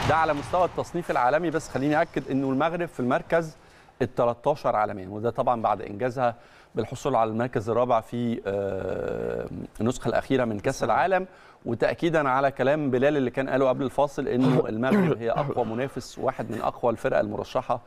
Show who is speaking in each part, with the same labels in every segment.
Speaker 1: ده على مستوى التصنيف العالمي، بس خليني اكد انه المغرب في المركز ال 13 عالميا، وده طبعا بعد انجازها بالحصول على المركز الرابع في النسخه الاخيره من كاس العالم، وتاكيدا على كلام بلال اللي كان قاله قبل الفاصل انه المغرب هي اقوى منافس، واحد من اقوى الفرق المرشحه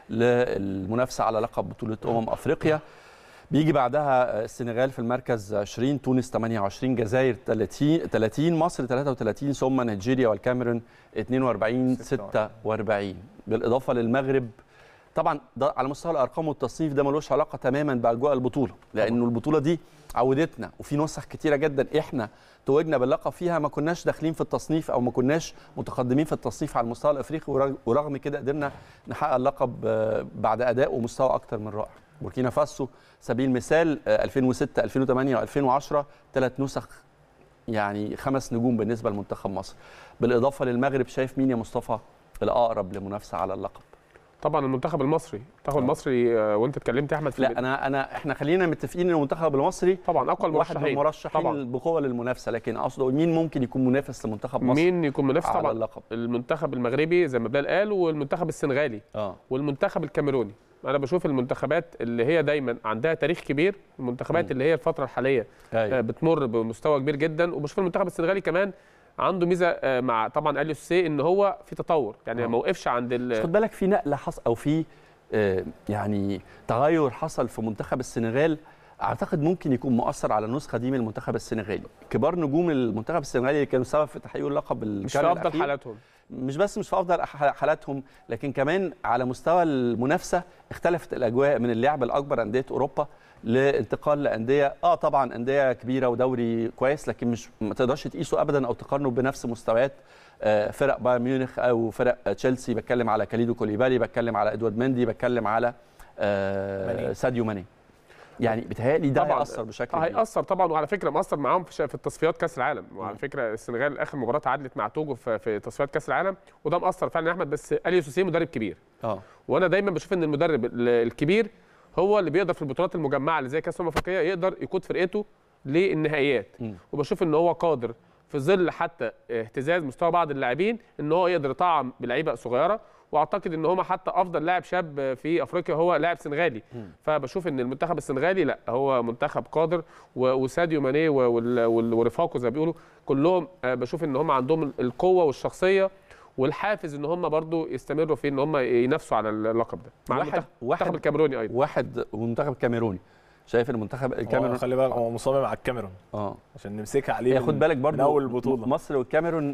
Speaker 1: للمنافسه على لقب بطوله افريقيا. بيجي بعدها السنغال في المركز 20، تونس 28، جزائر 30، مصر 33، ثم نيجيريا والكاميرون 42 46، بالاضافه للمغرب. طبعا ده على مستوى الارقام والتصنيف ده ملوش علاقه تماما باجواء البطوله، لانه البطوله دي عودتنا وفي نسخ كتيره جدا احنا توجنا باللقب فيها ما كناش داخلين في التصنيف او ما كناش متقدمين في التصنيف على المستوى الافريقي، ورغم كده قدرنا نحقق اللقب بعد اداء ومستوى اكتر من رائع. بوركينا فاسو سبيل المثال 2006 2008 و2010 ثلاث نسخ، يعني 5 نجوم بالنسبه لمنتخب مصر. بالاضافه للمغرب، شايف مين يا مصطفى الاقرب لمنافسه على اللقب؟
Speaker 2: طبعا المنتخب المصري. المنتخب المصري وانت اتكلمت يا احمد في
Speaker 1: لا احنا خلينا متفقين ان المنتخب المصري
Speaker 2: طبعا اقوى
Speaker 1: واحد من المرشحين بقوه للمنافسه، لكن اقصد مين ممكن يكون منافس لمنتخب مصر؟
Speaker 2: مين يكون منافس؟ طبعا
Speaker 1: اللقب.
Speaker 2: المنتخب المغربي زي ما بلال قال، والمنتخب السنغالي والمنتخب الكاميروني. انا بشوف المنتخبات اللي هي دايما عندها تاريخ كبير، المنتخبات اللي هي الفتره الحاليه بتمر بمستوى كبير جدا. وبشوف المنتخب السنغالي كمان عنده ميزه مع طبعا اليو سي ان هو في تطور، يعني ما وقفش عند
Speaker 1: خد بالك في نقله حصل او في يعني تغير حصل في منتخب السنغال، اعتقد ممكن يكون مؤثر على النسخه دي من المنتخب السنغالي. كبار نجوم المنتخب السنغالي اللي كانوا سبب في تحقيق اللقب
Speaker 2: مش في افضل حالاتهم،
Speaker 1: مش في افضل حالاتهم، لكن كمان على مستوى المنافسه اختلفت الاجواء من اللعب الاكبر انديه اوروبا لانتقال لانديه طبعا انديه كبيره ودوري كويس، لكن مش ما تقدرش تقيسه ابدا او تقارنه بنفس مستويات فرق بايرن ميونخ او فرق تشيلسي. بتكلم على كاليدو كوليبالي، بتكلم على ادوارد مندي، بتكلم على ساديو ماني. يعني بيتهيألي ده هيأثر بشكل كبير.
Speaker 2: هيأثر طبعا، وعلى فكره مأثر معاهم في التصفيات كاس العالم. وعلى فكره السنغال اخر مباراه تعادلت مع توجو في تصفيات كاس العالم، وده مأثر فعلا يا احمد. بس اليو سي مدرب كبير، وانا دايما بشوف ان المدرب الكبير هو اللي بيقدر في البطولات المجمعه اللي زي كاس الافريقيه يقدر يقود فرقته للنهائيات. وبشوف ان هو قادر في ظل حتى اهتزاز مستوى بعض اللاعبين ان هو يقدر يطعم بلعيبه صغيره، واعتقد ان هم حتى افضل لاعب شاب في افريقيا هو لاعب سنغالي. فبشوف ان المنتخب السنغالي لا هو منتخب قادر، وساديو ماني ورفاقه زي ما بيقولوا كلهم بشوف ان هم عندهم القوه والشخصيه والحافز ان هم برضو يستمروا في ان هم ينافسوا على اللقب ده مع المنتخب الكاميروني ايضا.
Speaker 1: والمنتخب الكاميروني، شايف المنتخب الكاميرون
Speaker 3: خلي بالك هو مصمم على الكاميرون عشان نمسكها عليه.
Speaker 1: خد بالك برضو
Speaker 3: من اول البطوله
Speaker 1: مصر والكاميرون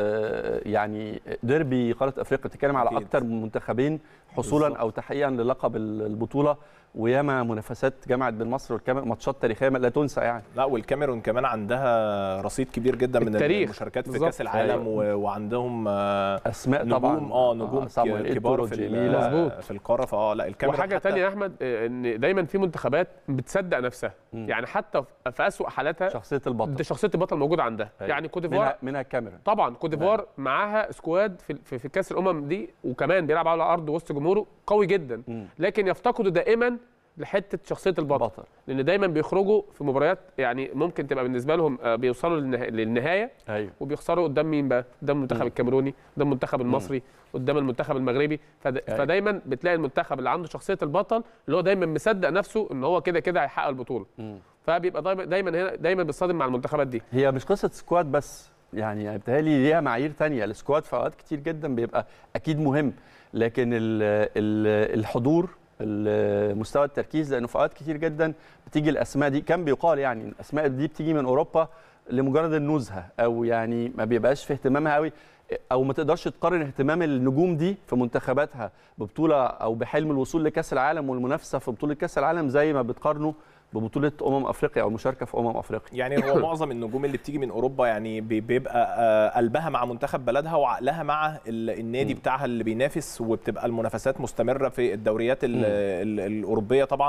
Speaker 1: يعني ديربي قاره افريقيا، بتتكلم على اكتر من منتخبين حصولا او تحقيقا للقب البطوله، وياما منافسات جمعت بين مصر والكاميرون، ماتشات تاريخيه لا تنسى يعني.
Speaker 3: لا والكاميرون كمان عندها رصيد كبير جدا من المشاركات في كاس العالم وعندهم
Speaker 1: اسماء
Speaker 3: نجوم
Speaker 1: طبعا
Speaker 3: نجوم كبار في القاره. لا الكاميرون.
Speaker 2: وحاجه ثانيه يا احمد ان دايما في منتخبات بتصدق نفسها، يعني حتى في اسوء حالاتها شخصيه البطل موجوده عندها. يعني كوت ديفوار
Speaker 1: منها الكاميرون
Speaker 2: طبعا، كوت ديفوار معاها سكواد في كاس الامم دي، وكمان بيلعب على ارض وسط جمهوره قوي جدا، لكن يفتقدوا دائما لحته شخصيه البطل، لان دايما بيخرجوا في مباريات يعني ممكن تبقى بالنسبه لهم بيوصلوا للنهايه وبيخسروا قدام مين بقى؟ قدام المنتخب الكاميروني، قدام المنتخب المصري، قدام المنتخب المغربي. فدايما بتلاقي المنتخب اللي عنده شخصيه البطل اللي هو دايما مصدق نفسه ان هو كده كده هيحقق البطوله، فبيبقى دايما بيصطدم مع المنتخبات دي.
Speaker 1: هي مش قصه سكواد بس، يعني بيتهيألي ليها معايير ثانيه. السكواد في اوقات كتير جدا بيبقى اكيد مهم، لكن الحضور، مستوى التركيز، لانه في اوقات كتير جدا بتيجي الاسماء دي، كان بيقال يعني الاسماء دي بتيجي من اوروبا لمجرد النزهه، او يعني ما بيبقاش في اهتمامها قوي، او ما تقدرش تقارن اهتمام النجوم دي في منتخباتها ببطوله او بحلم الوصول لكاس العالم والمنافسه في بطوله كاس العالم زي ما بتقارنه ببطوله افريقيا او المشاركه في افريقيا.
Speaker 3: يعني هو معظم النجوم اللي بتيجي من اوروبا يعني بيبقى قلبها مع منتخب بلدها وعقلها مع النادي بتاعها اللي بينافس، وبتبقى المنافسات مستمره في الدوريات الاوروبيه طبعا.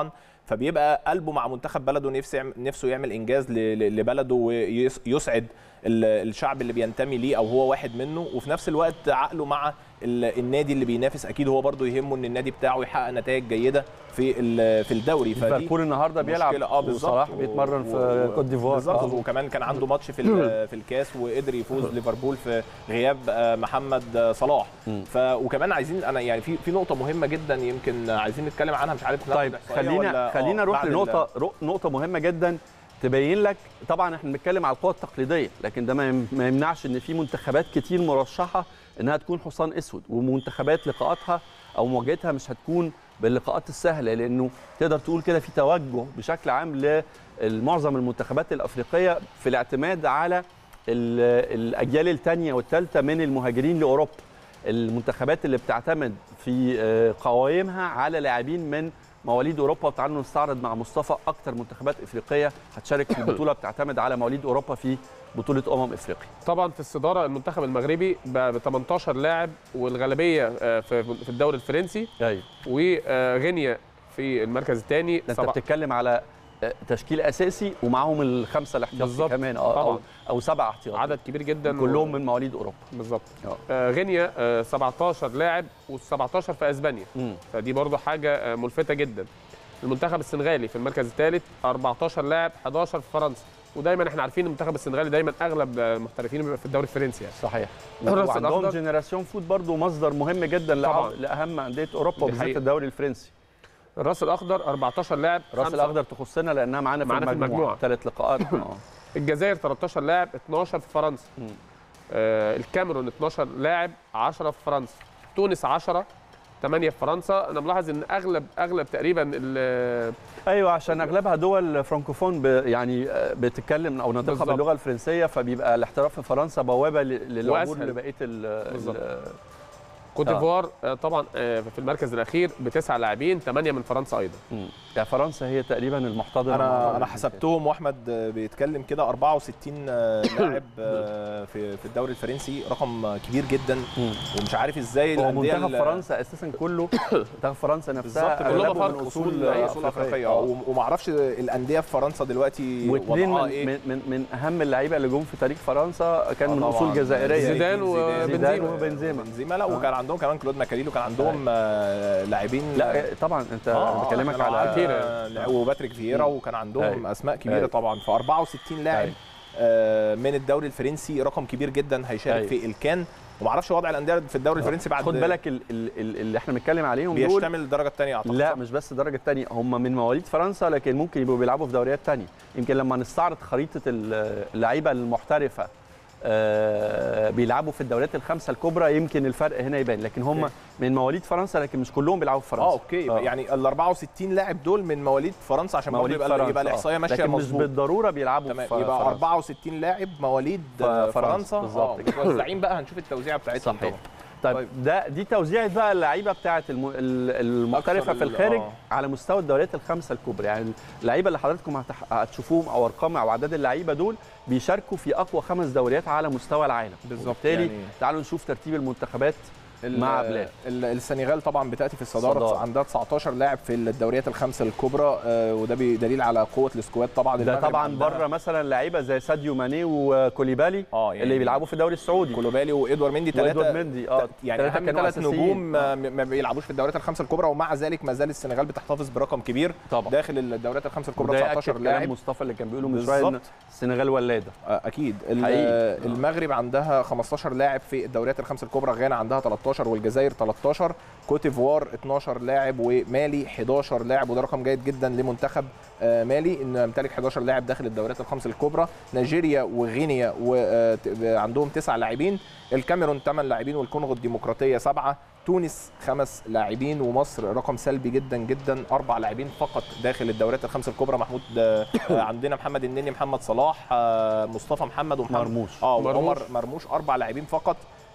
Speaker 3: فبيبقى قلبه مع منتخب بلده، نفسه يعمل انجاز لبلده ويسعد الشعب اللي بينتمي ليه او هو واحد منه، وفي نفس الوقت عقله مع النادي اللي بينافس. اكيد هو برضه يهمه ان النادي بتاعه يحقق نتائج جيده في الدوري.
Speaker 1: ليفربول النهارده بيلعب وصلاح بيتمرن في كوت ديفوار
Speaker 3: بالظبط، وكمان كان عنده ماتش في الكاس وقدر يفوز ليفربول في غياب محمد صلاح. وكمان عايزين انا يعني في نقطه مهمه جدا يمكن عايزين نتكلم عنها، مش عارف.
Speaker 1: طيب خلينا نروح لنقطه مهمه جدا تبين لك. طبعا احنا بنتكلم على القوى التقليديه، لكن ده ما يمنعش ان في منتخبات كتير مرشحه انها تكون حصان اسود، ومنتخبات لقاءاتها او مواجهتها مش هتكون باللقاءات السهله، لانه تقدر تقول كده في توجه بشكل عام لمعظم المنتخبات الافريقيه في الاعتماد على الاجيال الثانيه والثالثه من المهاجرين لاوروبا. المنتخبات اللي بتعتمد في قوائمها على لاعبين من مواليد اوروبا. وتعالوا نستعرض مع مصطفى اكتر منتخبات افريقيه هتشارك في البطوله بتعتمد على مواليد اوروبا في بطوله افريقيا.
Speaker 2: طبعا في الصداره المنتخب المغربي ب 18 لاعب، والغالبيه في الدوري الفرنسي.
Speaker 1: ايوه.
Speaker 2: وغينيا في المركز الثاني.
Speaker 1: انت بتتكلم على تشكيل اساسي ومعاهم الخمسه الاحتياطي كمان او 7 احتياطي،
Speaker 2: عدد كبير جدا
Speaker 1: كلهم من مواليد اوروبا.
Speaker 2: بالظبط. غينيا 17 لاعب وال17 في اسبانيا. فدي برضو حاجه ملفته جدا. المنتخب السنغالي في المركز الثالث 14 لاعب، 11 في فرنسا. ودايما احنا عارفين المنتخب السنغالي دايما اغلب المحترفين بيبقى في الدوري الفرنسي يعني.
Speaker 1: صحيح. وعندهم جينيراسيون فوت برضو مصدر مهم جدا لاهم انديه اوروبا وبالذات الدوري الفرنسي.
Speaker 2: الراس الاخضر 14 لاعب.
Speaker 1: الراس الاخضر تخصنا لانها معانا في المجموعه 3 لقاءات.
Speaker 2: الجزائر 13 لاعب، 12 في فرنسا. الكاميرون 12 لاعب، 10 في فرنسا. تونس 10، 8 في فرنسا. انا ملاحظ ان اغلب تقريبا
Speaker 1: ايوه، عشان اغلبها دول فرانكوفون يعني بتتكلم او ناطقه باللغه الفرنسيه، فبيبقى الاحتراف في فرنسا بوابه للعبور لبقيه
Speaker 2: كوت ديفوار طبعا في المركز الاخير ب9 لاعبين، 8 من فرنسا ايضا.
Speaker 1: يعني فرنسا هي تقريبا المحتضنه.
Speaker 3: انا حسبتهم، واحمد بيتكلم كده 64 لاعب في الدوري الفرنسي، رقم كبير جدا. ومش عارف ازاي
Speaker 1: الانديه منتخب فرنسا اساسا كله منتخب فرنسا نفسها
Speaker 3: كلها من اصول افريقيه. وما اعرفش الانديه في فرنسا دلوقتي
Speaker 1: واثنين من اهم اللعيبه اللي جم في تاريخ فرنسا كان من اصول جزائريه،
Speaker 2: زيدان وبنزيما.
Speaker 3: لا وكان عندهم كمان كلود ماكاليل، وكان عندهم لاعبين.
Speaker 1: لا طبعا انت بكلمك على
Speaker 3: وباتريك فييرا، وكان عندهم اسماء كبيره طبعا. ف 64 لاعب من الدوري الفرنسي، رقم كبير جدا هيشارك في الكان. وما اعرفش وضع الانديه في الدوري الفرنسي بعد.
Speaker 1: خد بالك اللي احنا بنتكلم عليهم
Speaker 3: دول بيشتمل الدرجه الثانيه اعتقد.
Speaker 1: لا مش بس الدرجه الثانيه، هم من مواليد فرنسا لكن ممكن يبقوا بيلعبوا في دوريات ثانيه. يمكن لما نستعرض خريطه اللعيبه المحترفه بيلعبوا في الدوريات ال5 الكبرى، يمكن الفرق هنا يبان. لكن هم من مواليد فرنسا لكن مش كلهم بيلعبوا في فرنسا.
Speaker 3: اوكي. يعني ال 64 لاعب دول من مواليد فرنسا، عشان يبقى الاحصائيه ماشيه مظبوط.
Speaker 1: لكن مش بالضروره بيلعبوا في
Speaker 3: يبقى 64 لاعب مواليد فرنسا
Speaker 1: بالظبط.
Speaker 3: متوزعين بقى، هنشوف التوزيعه بتاعتهم.
Speaker 1: صحيح. طيب دي توزيعه بقى اللعيبه بتاعه المحترفه في الخارج على مستوى الدوريات ال5 الكبرى. يعني اللعيبه اللي حضراتكم هتشوفوهم او ارقام او اعداد اللعيبه دول بيشاركوا في اقوى 5 دوريات على مستوى العالم.
Speaker 3: بالتالي
Speaker 1: تعالوا نشوف ترتيب المنتخبات مع بلاد.
Speaker 3: السنغال طبعا بتاتي في الصداره، عندها 19 لاعب في الدوريات ال5 الكبرى، وده دليل على قوه السكواد طبعا.
Speaker 1: ده طبعا بره مثلا لعيبه زي ساديو ماني وكوليبالي
Speaker 3: يعني
Speaker 1: اللي بيلعبوا في الدوري السعودي.
Speaker 3: كوليبالي وادوار مندي، 3 يعني اهم 3 نجوم ما بيلعبوش في الدوريات ال5 الكبرى، ومع ذلك ما زال السنغال بتحتفظ برقم كبير طبعا داخل الدوريات ال5 الكبرى. 19 لاعب.
Speaker 1: مصطفى اللي كان بيقوله من شويه ان السنغال ولاده.
Speaker 3: اكيد. المغرب عندها 15 لاعب في الدوريات ال5 الكبرى، غانا عندها 13 والجزائر 13، كوت ديفوار 12 لاعب، ومالي 11 لاعب. وده رقم جيد جدا لمنتخب مالي انه يمتلك 11 لاعب داخل الدوريات ال5 الكبرى. نيجيريا وغينيا وعندهم 9 لاعبين، الكاميرون 8 لاعبين، والكونغو الديمقراطيه 7، تونس 5 لاعبين، ومصر رقم سلبي جدا جدا 4 لاعبين فقط داخل الدوريات ال5 الكبرى. محمود عندنا محمد النني، محمد صلاح، مصطفى محمد ومحمد
Speaker 1: مرموش.
Speaker 3: وعمر مرموش 4 لاعبين فقط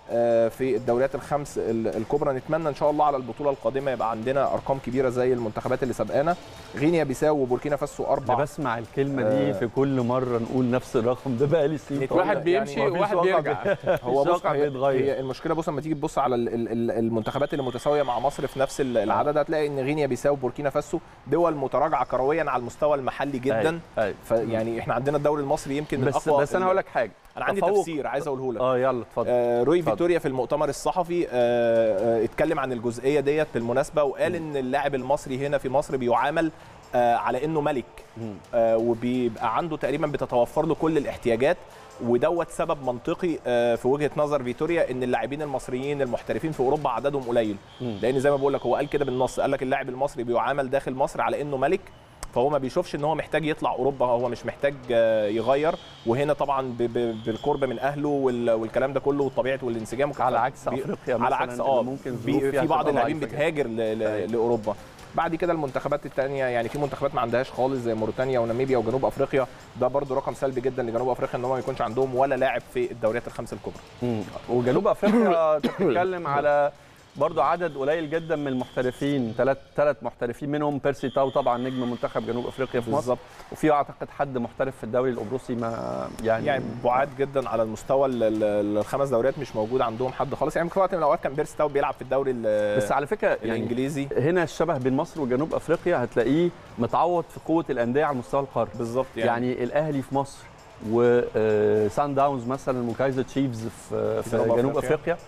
Speaker 3: في الدوريات الخمس الكبرى. نتمنى ان شاء الله على البطوله القادمه يبقى عندنا ارقام كبيره زي المنتخبات اللي سبقانا. غينيا بيساو وبوركينا فاسو 4.
Speaker 1: انا بسمع الكلمه دي في كل مره نقول نفس الرقم ده بقى لي سنين.
Speaker 2: واحد بيمشي وواحد بيرجع.
Speaker 3: هو بص هي المشكله، بص لما تيجي تبص على المنتخبات اللي متساويه مع مصر في نفس العدد هتلاقي ان غينيا بيساو وبوركينا فاسو دول متراجعه كرويا على المستوى المحلي جدا. فيعني احنا عندنا الدوري المصري يمكن من اقوى.
Speaker 1: بس انا هقول لك حاجه،
Speaker 3: انا عندي تفسير عايز اقوله لك.
Speaker 1: يلا اتفضل.
Speaker 3: روي فيتوريا في المؤتمر الصحفي اتكلم عن الجزئيه ديت بالمناسبه، وقال ان اللاعب المصري هنا في مصر بيعامل على انه ملك، وبيبقى عنده تقريبا بتتوفر له كل الاحتياجات، ودوت سبب منطقي في وجهه نظر فيتوريا ان اللاعبين المصريين المحترفين في اوروبا عددهم قليل. لان زي ما بقول لك هو قال كده بالنص، قال لك اللاعب المصري بيعامل داخل مصر على انه ملك، فهو ما بيشوفش ان هو محتاج يطلع اوروبا، هو مش محتاج يغير. وهنا طبعا بالقرب من اهله والكلام ده كله وطبيعه والانسجام،
Speaker 1: على عكس افريقيا
Speaker 3: على عكس
Speaker 1: ممكن
Speaker 3: في بعض اللاعبين بتهاجر لاوروبا. بعد كده المنتخبات الثانيه يعني في منتخبات ما عندهاش خالص زي موريتانيا وناميبيا وجنوب افريقيا، ده برضو رقم سلبي جدا لجنوب افريقيا ان هم ما يكونش عندهم ولا لاعب في الدوريات الخمس الكبرى.
Speaker 1: وجنوب افريقيا بتتكلم على برضو عدد قليل جدا من المحترفين، ثلاث محترفين منهم بيرسي تاو طبعا نجم منتخب جنوب افريقيا في مصر، وفي اعتقد حد محترف في الدوري القبرصي ما يعني
Speaker 3: بعاد جدا على المستوى الخمس دوريات مش موجود عندهم حد خالص. يعني في وقت من الاوقات كان بيرسي تاو بيلعب في الدوري
Speaker 1: بس على فكره
Speaker 3: الانجليزي.
Speaker 1: يعني هنا الشبه بين مصر وجنوب افريقيا هتلاقيه متعوض في قوه الانديه على مستوى القاره.
Speaker 3: بالظبط
Speaker 1: يعني الاهلي في مصر وسان داونز مثلا وكايزر تشيفز في جنوب افريقيا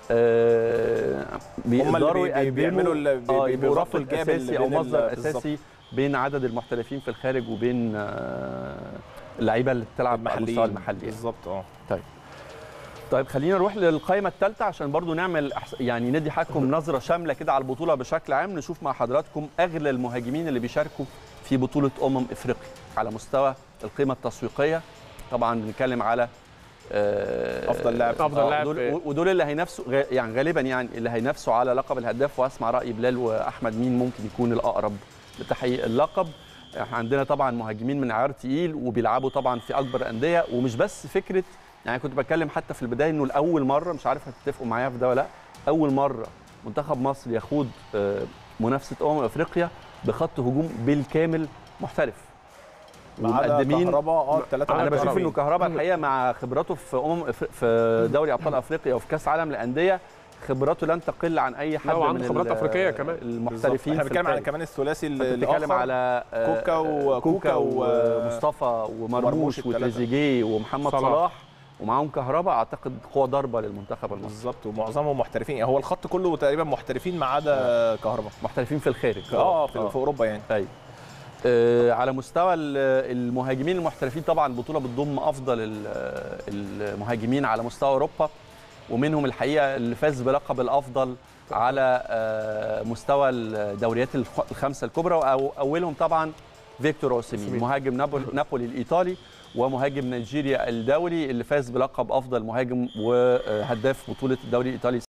Speaker 1: بيقدروا
Speaker 3: بيعملوا
Speaker 1: الربط الاساسي او مصدر اساسي بين عدد المحترفين في الخارج وبين اللعيبه اللي بتلعب على المستوى المحلي.
Speaker 3: بالظبط.
Speaker 1: طيب خلينا نروح للقائمه الثالثه عشان برضو نعمل يعني ندي حضراتكم نظره شامله كده على البطوله بشكل عام. نشوف مع حضراتكم اغلى المهاجمين اللي بيشاركوا في بطوله افريقيا على مستوى القيمه التسويقيه. طبعا بنتكلم على
Speaker 3: افضل لاعب
Speaker 1: ودول اللي هينافسوا يعني غالبا يعني اللي هينافسوا على لقب الهداف. واسمع راي بلال واحمد مين ممكن يكون الاقرب لتحقيق اللقب. احنا عندنا طبعا مهاجمين من عيار تقيل وبيلعبوا طبعا في اكبر انديه، ومش بس فكره يعني كنت بتكلم حتى في البدايه انه لاول مره، مش عارف هتتفقوا معايا في ده ولا لا، اول مره منتخب مصر يخوض منافسه افريقيا بخط هجوم بالكامل محترف.
Speaker 3: ومقدمين
Speaker 1: انا بشوف انه كهربا الحقيقه مع خبراته في دوري ابطال افريقيا وفي كاس عالم للانديه خبراته لن تقل عن اي حد من
Speaker 2: خبرات افريقيه كمان
Speaker 1: المحترفين.
Speaker 3: احنا بنتكلم على كمان الثلاثي اللي
Speaker 1: بنتكلم على كوكا ومصطفى ومرموش وتريزيجيه ومحمد صلاح ومعاهم كهربا. اعتقد قوه ضربه للمنتخب المصري.
Speaker 3: بالظبط، ومعظمهم محترفين. هو الخط كله تقريبا محترفين ما عدا كهربا،
Speaker 1: محترفين في الخارج
Speaker 3: في اوروبا يعني.
Speaker 1: ايوه. على مستوى المهاجمين المحترفين طبعا البطوله بتضم افضل المهاجمين على مستوى اوروبا، ومنهم الحقيقه اللي فاز بلقب الافضل على مستوى الدوريات الخمسه الكبرى، واولهم طبعا فيكتور اوسيمين مهاجم نابولي الايطالي ومهاجم نيجيريا الدولي اللي فاز بلقب افضل مهاجم وهداف بطوله الدوري الايطالي